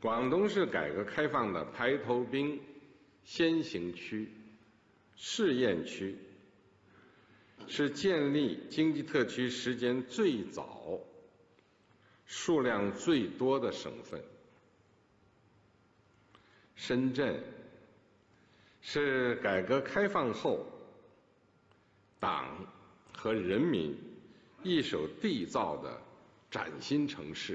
广东是改革开放的排头兵、先行区、试验区，是建立经济特区时间最早、数量最多的省份。深圳是改革开放后党和人民一手缔造的崭新城市，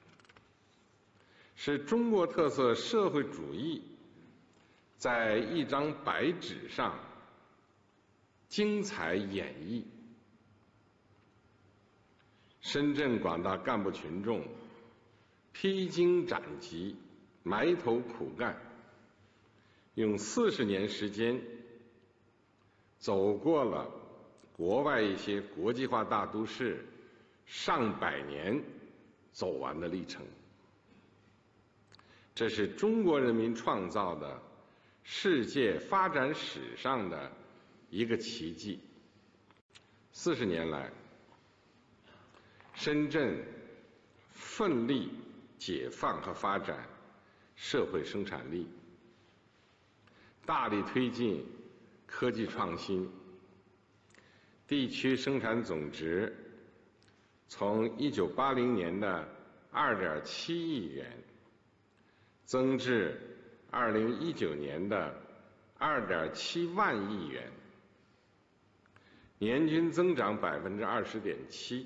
是中国特色社会主义在一张白纸上精彩演绎。深圳广大干部群众披荆斩棘，埋头苦干，用40年时间走过了国外一些国际化大都市上百年走完的历程。这是中国人民创造的世界发展史上的一个奇迹。40年来，深圳奋力解放和发展社会生产力，大力推进科技创新，地区生产总值从1980年的2.7亿元增至2019年的2.7万亿元，年均增长20.7%，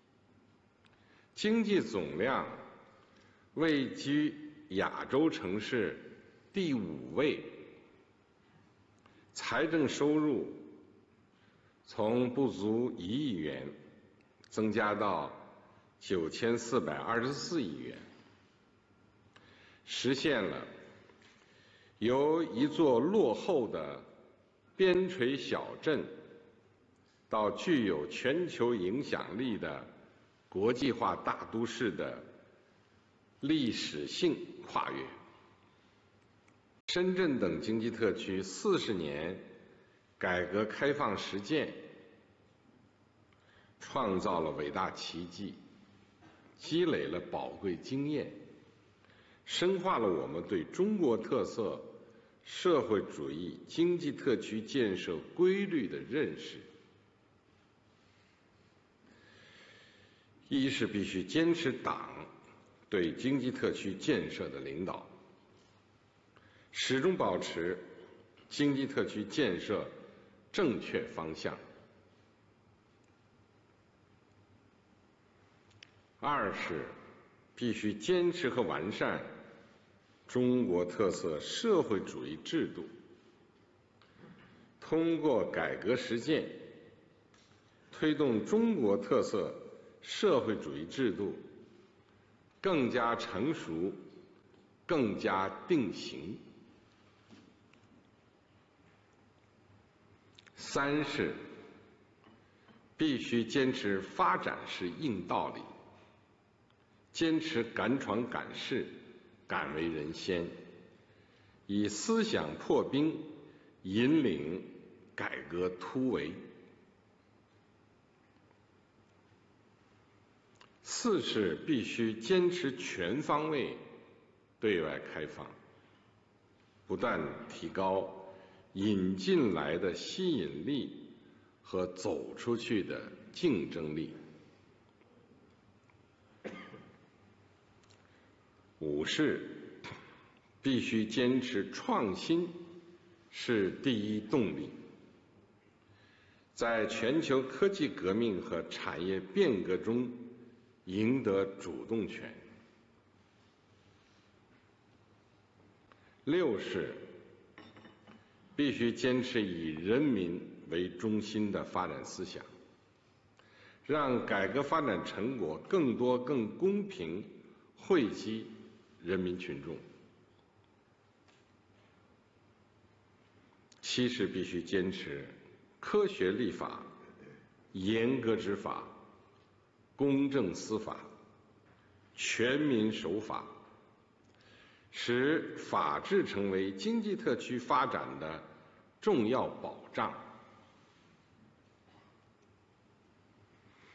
经济总量位居亚洲城市第5位，财政收入从不足1亿元增加到9424亿元，实现了由一座落后的边陲小镇到具有全球影响力的国际化大都市的历史性跨越。深圳等经济特区40年改革开放实践，创造了伟大奇迹，积累了宝贵经验，深化了我们对中国特色社会主义经济特区建设规律的认识。一是必须坚持党对经济特区建设的领导，始终保持经济特区建设正确方向。二是必须坚持和完善中国特色社会主义制度，通过改革实践，推动中国特色社会主义制度更加成熟，更加定型。三是必须坚持发展是硬道理，坚持敢闯敢试，敢为人先，以思想破冰引领改革突围。四是必须坚持全方位对外开放，不断提高引进来的吸引力和走出去的竞争力。五是必须坚持创新是第一动力，在全球科技革命和产业变革中赢得主动权。六是必须坚持以人民为中心的发展思想，让改革发展成果更多更公平惠及人民群众。七是必须坚持科学立法、严格执法、公正司法、全民守法，使法治成为经济特区发展的重要保障。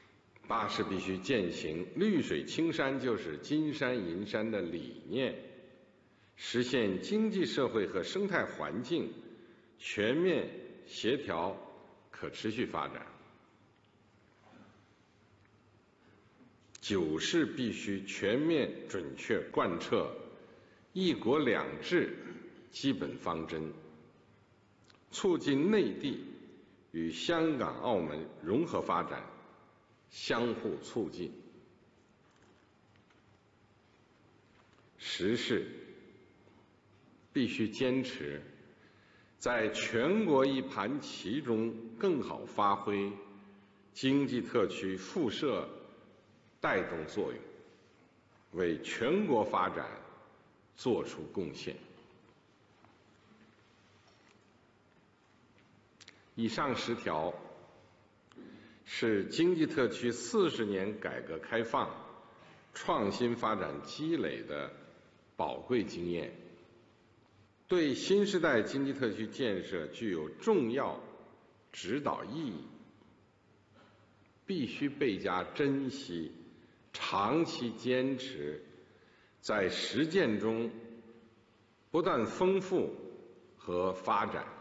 八是必须践行绿水青山就是金山银山的理念实现经济社会和生态环境全面协调可持续发展。9是必须全面准确贯彻“一国两制”基本方针，促进内地与香港、澳门融合发展，相互促进。10是必须坚持在全国一盘棋中更好发挥经济特区辐射带动作用，为全国发展作出贡献。以上10条是经济特区40年改革开放、创新发展积累的宝贵经验，对新时代经济特区建设具有重要指导意义，必须倍加珍惜，长期坚持，在实践中不断丰富和发展。